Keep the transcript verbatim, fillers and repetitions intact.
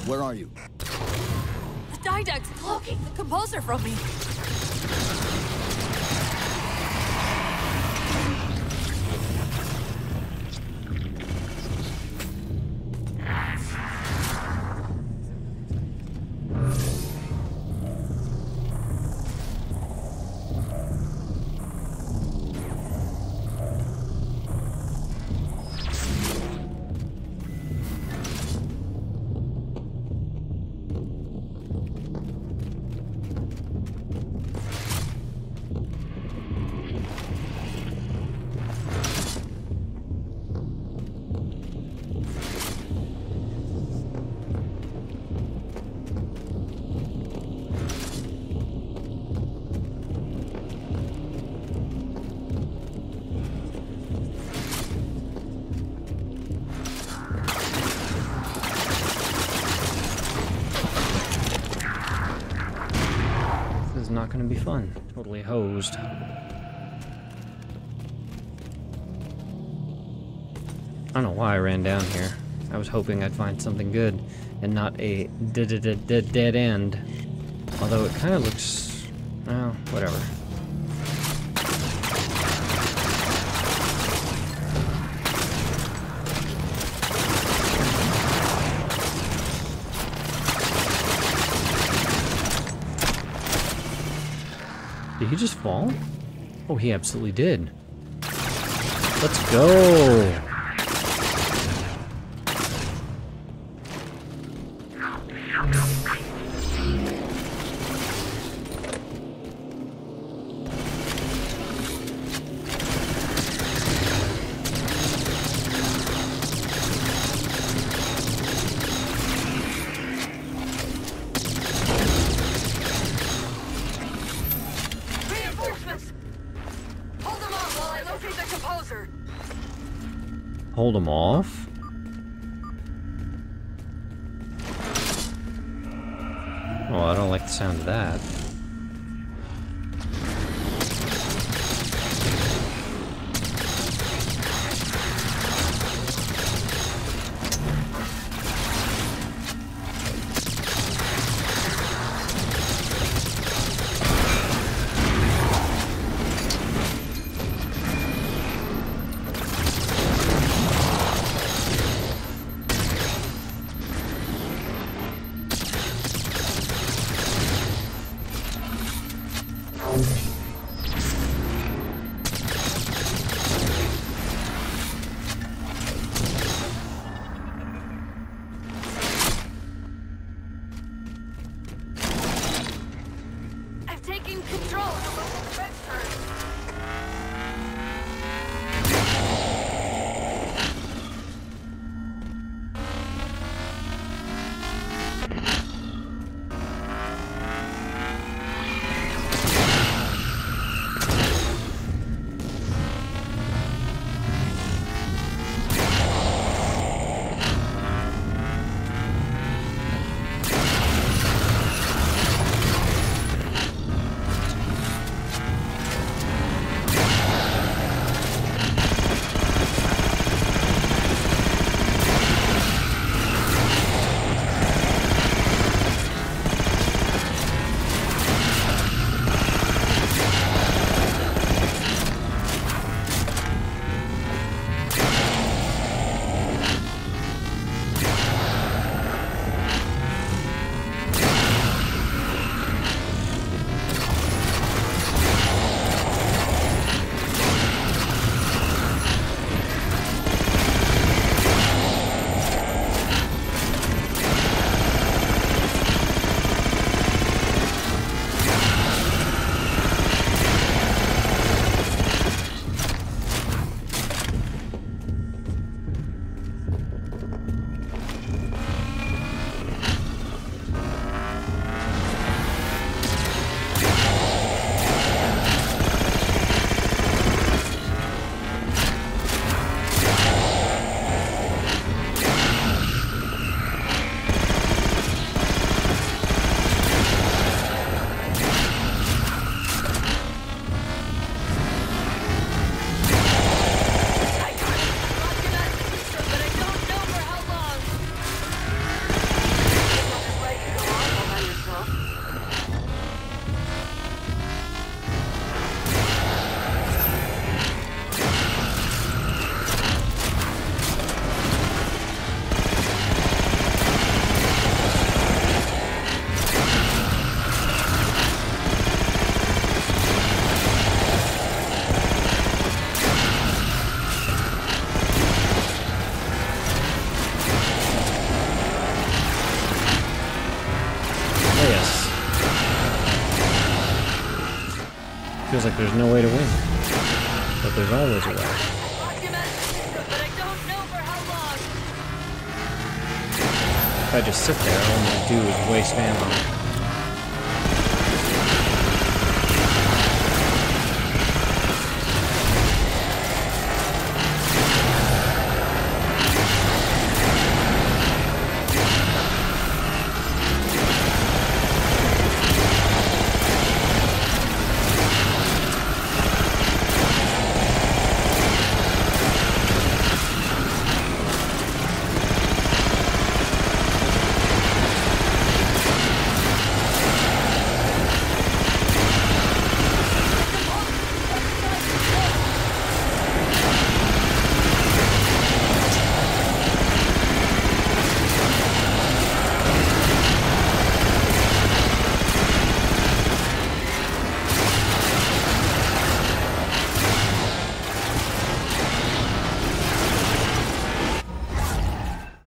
Where are you? The Didact's blocking the composer from me. Not gonna be fun. Totally hosed. I don't know why I ran down here. I was hoping I'd find something good and not a dead end. Although it kind of looks... well, whatever. Did he just fall? Oh, he absolutely did. Let's go! Hold him off? Oh, I don't like the sound of that. feels like there's no way to win. But there's always a way. But I don't know for how long. If I just sit there, all I'm gonna do is waste ammo.